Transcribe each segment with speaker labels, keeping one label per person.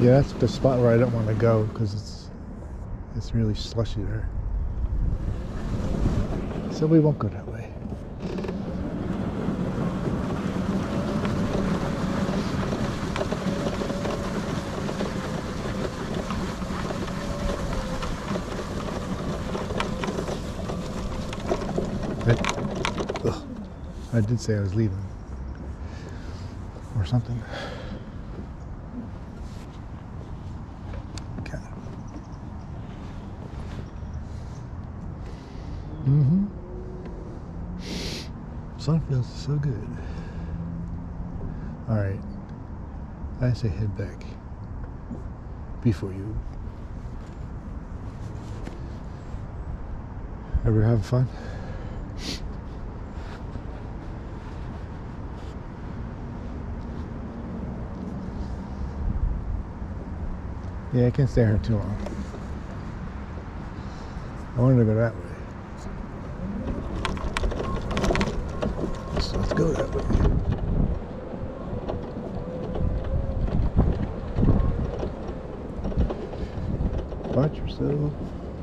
Speaker 1: Yeah, that's the spot where I don't want to go because it's really slushy there. So we won't go that way. I did say I was leaving or something. Okay. Sun feels so good. All right, I say head back before you. Ever having fun? Yeah, I can't stay here too long. I wanted to go that way. So let's go that way. Watch yourself.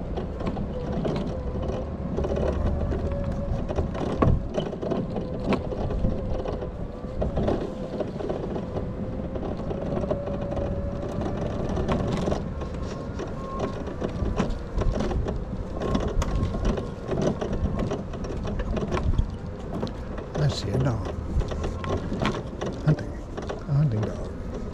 Speaker 1: I see a dog. Hunting. A hunting dog.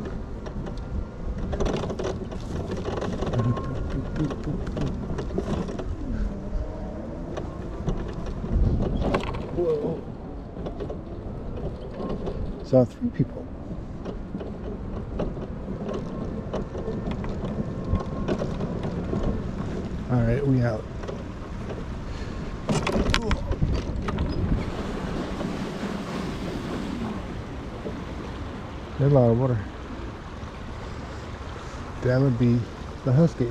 Speaker 1: Whoa. Saw 3 people. Alright, we out. There's a lot of water. That would be the husky.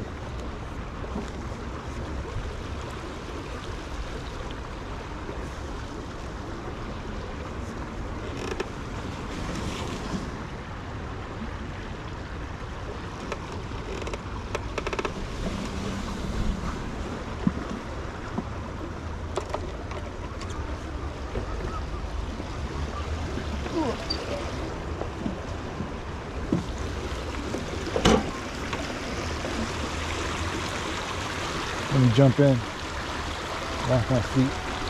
Speaker 1: Let me jump in, wash my feet.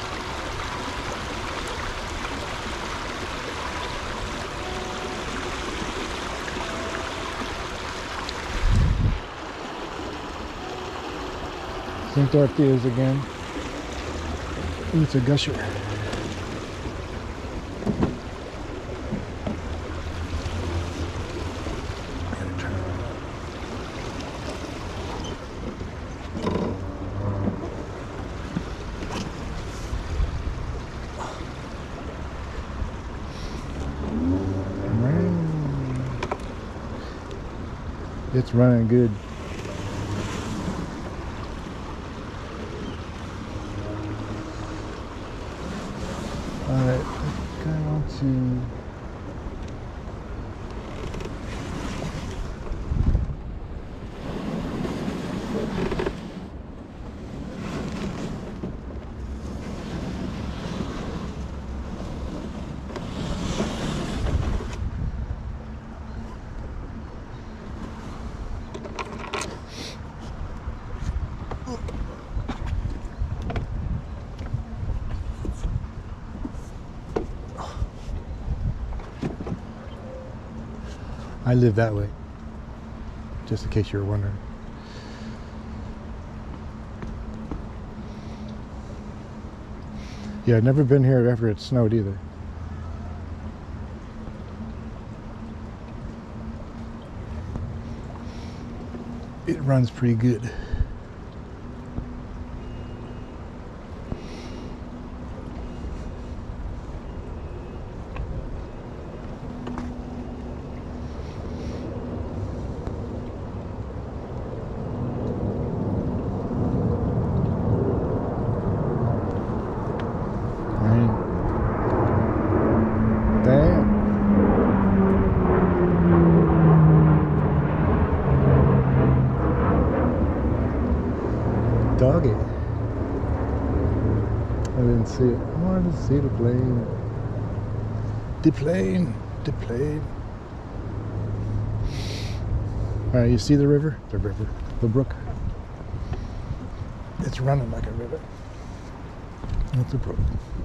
Speaker 1: St. Dorothea's again. Ooh, it's a gusher. It's running good. Alright, I kind of want to I live that way, just in case you were wondering. Yeah, I've never been here after it snowed either. It runs pretty good. see it. I wanted to see the plane. The plane. The plane. Alright, you see the river? The river. The brook. It's running like a river. That's a brook.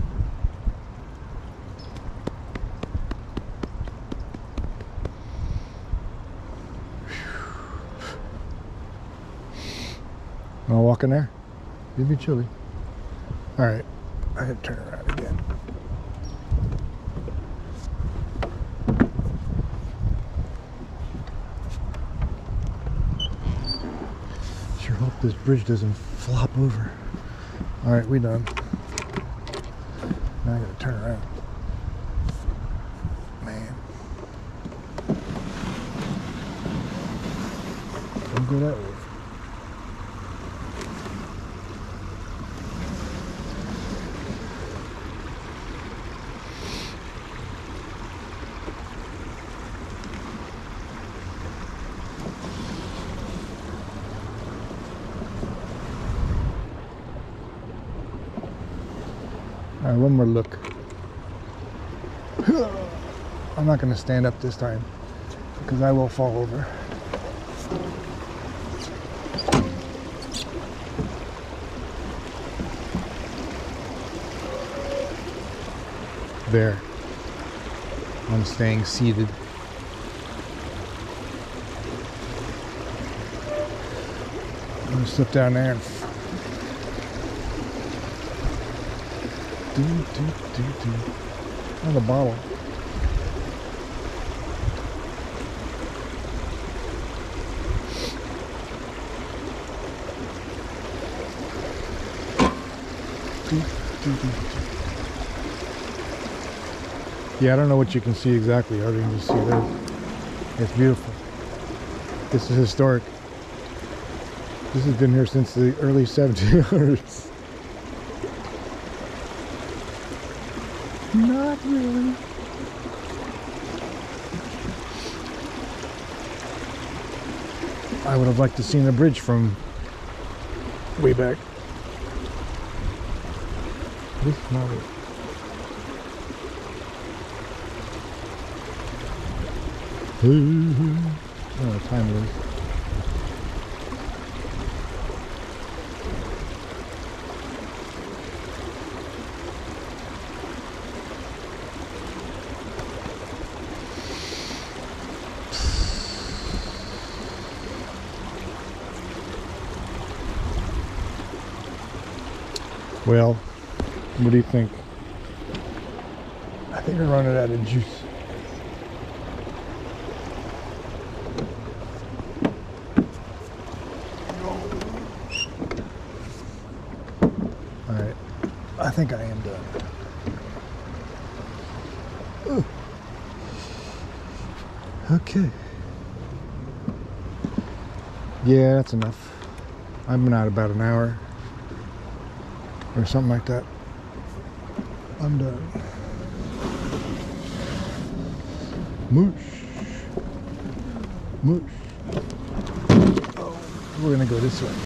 Speaker 1: Wanna walk in there? It'd be chilly. Alright, I gotta turn around again. Sure hope this bridge doesn't flop over. Alright, we done. Now I gotta turn around. Man. Don't go that way. All right, one more look. I'm not going to stand up this time because I will fall over. There. I'm staying seated. I'm going to slip down there and oh, the bottle. Yeah, I don't know what you can see exactly. All you can just see there. It's beautiful. This is historic. This has been here since the early 1700s. Not really. I would have liked to see the bridge from way back. This is not it. I don't know what time it is. Well, what do you think? I think we're running out of juice. Alright, I think I am done. Ooh. Okay. Yeah, that's enough. I've been out about an hour. Or something like that. I'm done. Moosh. Moosh. Oh, we're gonna go this way.